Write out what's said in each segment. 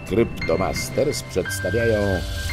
Cryptomasters przedstawiają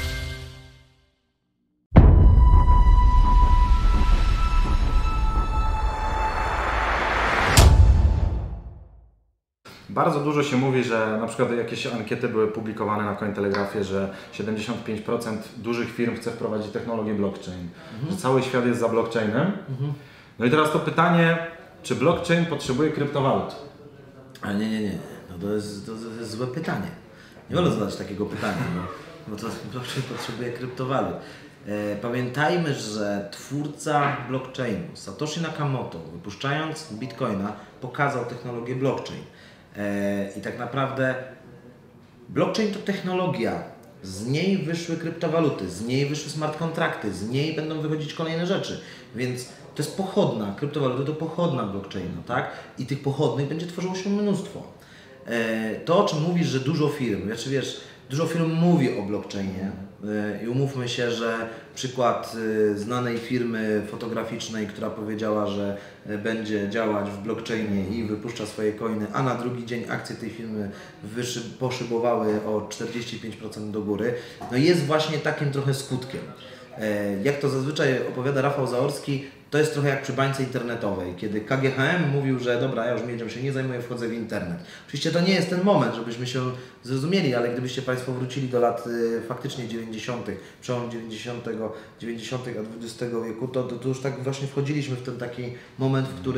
Bardzo dużo się mówi, że na przykład jakieś ankiety były publikowane na Cointelegraphie, że 75% dużych firm chce wprowadzić technologię blockchain, że cały świat jest za blockchainem. No i teraz to pytanie, czy blockchain potrzebuje kryptowalut? Ale nie. No to jest złe pytanie. Nie wolno zadać takiego pytania, bo to blockchain potrzebuje kryptowalut. Pamiętajmy, że twórca blockchainu, Satoshi Nakamoto, wypuszczając Bitcoina, pokazał technologię blockchain. I tak naprawdę blockchain to technologia, z niej wyszły kryptowaluty, z niej wyszły smart kontrakty, z niej będą wychodzić kolejne rzeczy, więc to jest pochodna, kryptowaluty to pochodna blockchainu, tak? I tych pochodnych będzie tworzyło się mnóstwo. To, o czym mówisz, że dużo firm, wiesz, dużo firm mówi o blockchainie i umówmy się, że przykład znanej firmy fotograficznej, która powiedziała, że będzie działać w blockchainie i wypuszcza swoje coiny, a na drugi dzień akcje tej firmy poszybowały o 45% do góry, no jest właśnie takim trochę skutkiem. Jak to zazwyczaj opowiada Rafał Zaorski, to jest trochę jak przy bańce internetowej, kiedy KGHM mówił, że dobra, ja już miedzią się nie zajmuję, wchodzę w internet. Oczywiście to nie jest ten moment, żebyśmy się zrozumieli, ale gdybyście Państwo wrócili do lat faktycznie 90., przełom 90. a XX wieku, to już tak właśnie wchodziliśmy w ten taki moment, w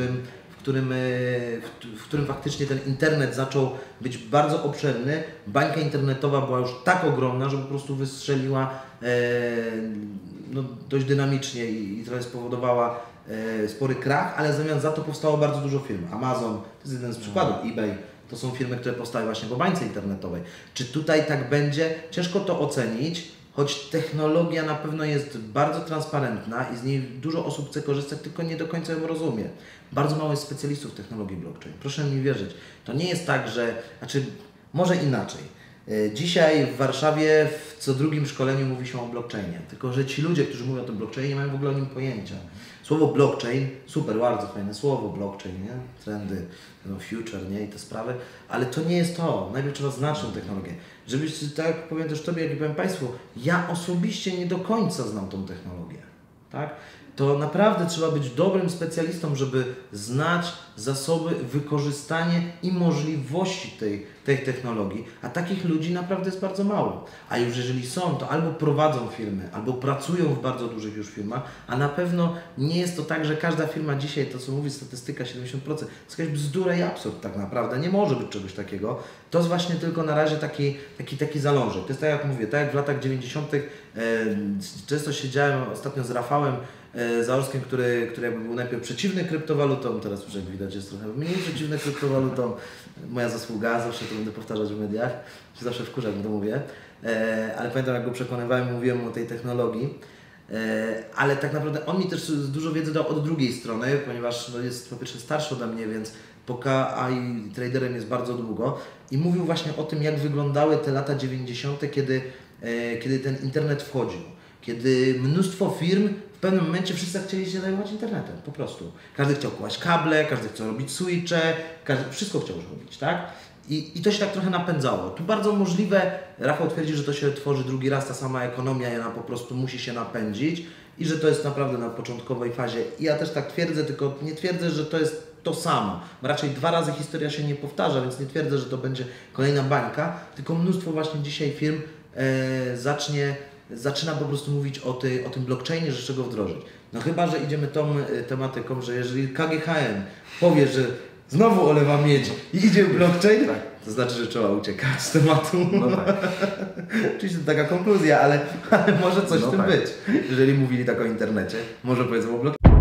którym faktycznie ten internet zaczął być bardzo obszerny. Bańka internetowa była już tak ogromna, że po prostu wystrzeliła dość dynamicznie i trochę spowodowała spory krach, ale w zamian za to powstało bardzo dużo firm. Amazon, to jest jeden z przykładów, eBay, to są firmy, które powstały właśnie po bańce internetowej. Czy tutaj tak będzie? Ciężko to ocenić, choć technologia na pewno jest bardzo transparentna i z niej dużo osób chce korzystać, tylko nie do końca ją rozumie. Bardzo mało jest specjalistów technologii blockchain. Proszę mi wierzyć. To nie jest tak, że... może inaczej. Dzisiaj w Warszawie w co drugim szkoleniu mówi się o blockchainie, tylko że ci ludzie, którzy mówią o tym blockchainie, nie mają w ogóle o nim pojęcia. Słowo blockchain, super, bardzo fajne słowo, blockchain, nie? Trendy, future, nie? I te sprawy, ale to nie jest to. Najpierw trzeba znać tę technologię. Żebyś, tak jak powiem też Tobie, jak i powiem Państwu, ja osobiście nie do końca znam tą technologię, tak? To naprawdę trzeba być dobrym specjalistą, żeby znać zasoby, wykorzystanie i możliwości tej technologii, a takich ludzi naprawdę jest bardzo mało. A już jeżeli są, to albo prowadzą firmy, albo pracują w bardzo dużych już firmach, a na pewno nie jest to tak, że każda firma dzisiaj, to co mówi statystyka 70%, to jest jakaś bzdura i absurd tak naprawdę, nie może być czegoś takiego. To jest właśnie tylko na razie taki zalążek. To jest tak jak mówię, tak jak w latach 90. Często siedziałem ostatnio z Rafałem Zaorskim, który jakby był najpierw przeciwny kryptowalutom, teraz już jak widać jest trochę mniej przeciwny kryptowalutom. Moja zasługa, zawsze to będę powtarzać w mediach, się zawsze wkurzam, gdy to mówię. Ale pamiętam, jak go przekonywałem i mówiłem o tej technologii. Ale tak naprawdę on mi też dużo wiedzy dał od drugiej strony, ponieważ jest po pierwsze starszy ode mnie, więc po AI traderem jest bardzo długo i mówił właśnie o tym, jak wyglądały te lata 90., kiedy ten internet wchodził. Kiedy mnóstwo firm w pewnym momencie wszyscy chcieli się zajmować internetem, po prostu. Każdy chciał kłaść kable, każdy chciał robić switche, każdy wszystko chciał robić, tak? I to się tak trochę napędzało. Tu bardzo możliwe, Rafał twierdzi, że to się tworzy drugi raz, ta sama ekonomia, i ona po prostu musi się napędzić i że to jest naprawdę na początkowej fazie. I ja też tak twierdzę, tylko nie twierdzę, że to jest to samo. Raczej 2 razy historia się nie powtarza, więc nie twierdzę, że to będzie kolejna bańka, tylko mnóstwo właśnie dzisiaj firm zaczyna po prostu mówić o tym blockchainie, że czego wdrożyć. No chyba, że idziemy tą tematyką, że jeżeli KGHM powie, że znowu olewa miedź i idzie blockchain, tak, to znaczy, że trzeba uciekać z tematu. No tak. Oczywiście to taka konkluzja, ale może coś w tym być. Jeżeli mówili tak o internecie, może powiedzą o blockchainie.